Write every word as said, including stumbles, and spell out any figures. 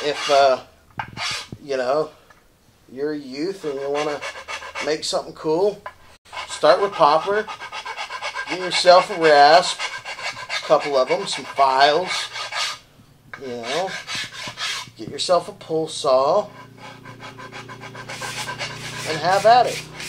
if, uh, you know, you're a youth and you want to make something cool, start with popper. Get yourself a rasp, a couple of them, some files, you know. Get yourself a pull saw and have at it.